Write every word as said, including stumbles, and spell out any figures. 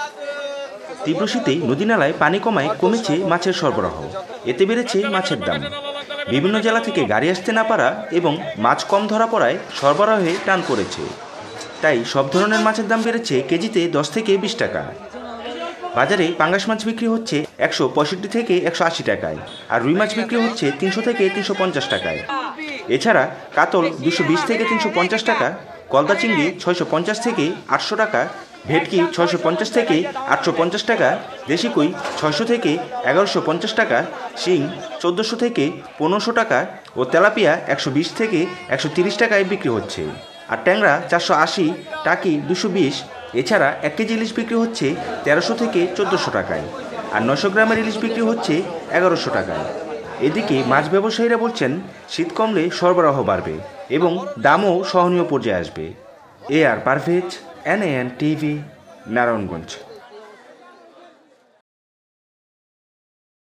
তীব্র শীতে নদী-নালায় পানি কমায় কমেছে মাছের সরবরাহ, এতে বেড়েছে মাছের দাম। বিভিন্ন জেলা থেকে গাড়ি আসতে না পারা এবং মাছ কম ধরা পড়ায় সরবরাহে টান পড়েছে। তাই সব ধরনের মাছের দাম বেড়েছে কেজিতে দশ থেকে বিশ টাকা। বাজারে পাঙ্গাস মাছ বিক্রি হচ্ছে একশো পঁয়ষট্টি থেকে একশো আশি টাকায়, আর রুই মাছ বিক্রি হচ্ছে তিনশো থেকে তিনশো পঞ্চাশ টাকায়। এছাড়া কাতল দুশো বিশ থেকে তিনশো পঞ্চাশ টাকা, গলদা চিংড়ি ছয়শো পঞ্চাশ থেকে আটশো টাকা, ভেটকি ছয়শো পঞ্চাশ থেকে আটশো পঞ্চাশ টাকা, দেশি কই ছয়শো থেকে এগারোশো পঞ্চাশ টাকা, শিং চোদ্দোশো থেকে পনেরোশো টাকা ও তেলাপিয়া একশো বিশ থেকে একশো তিরিশ টাকায় বিক্রি হচ্ছে। আর ট্যাংরা চারশো আশি, টাকি দুশো বিশ। এছাড়া এক কেজি ইলিশ বিক্রি হচ্ছে তেরোশো থেকে চোদ্দোশো টাকায়, আর নশো গ্রামের ইলিশ বিক্রি হচ্ছে এগারোশো টাকায়। এদিকে মাছ ব্যবসায়ীরা বলছেন শীত কমলে সরবরাহ বাড়বে এবং দামও সহনীয় পর্যায়ে আসবে। A R Parvez, N A N TV, Narayanganj.